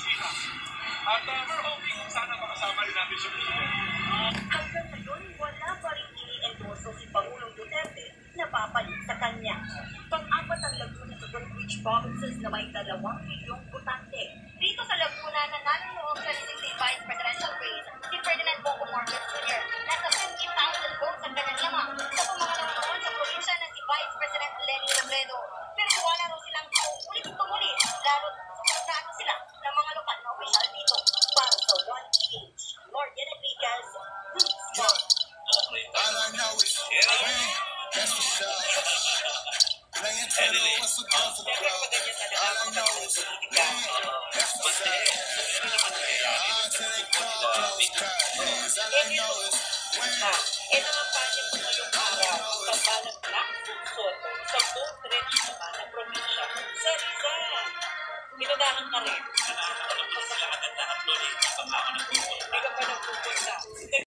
opisina. At we're hoping sana makasama rin namin si President. Hanggang ngayon, wala pa rin ini-endorso si Pangulong Duterte na papalit sa kanya. Pang-apat ang Laguna sa Greenwich Provinces na may 2 milyong botante. Dito sa Laguna, nanalo noong 2016 Vice Presidential race si Ferdinand Bongo Marcos Jr. Nasa 50,000 votes ang kanyang lamang. Sa pumangalawa noon sa probinsya na si Vice President Lenny Robredo. Pero wala raw silang ulit-tumuli, lalo't suportado sila ng mga lokal na opisyal dito. Para sa 1PH, Morgan Enriquez, All I know is win, that's for sure. Playing tennis, what's a go for club? All I know is win, that's for sure. All till they call close curtains. All I know is win. Ito ang panig mo ngayong araw sa balat ng Soto sa buong diretso naman ng probinsya. Sa Rizal, pinunahan ka rin. Alam ko sila agad na uploadin ang pagkakaw ng pupunta. Hindi ka pa nagpupunta.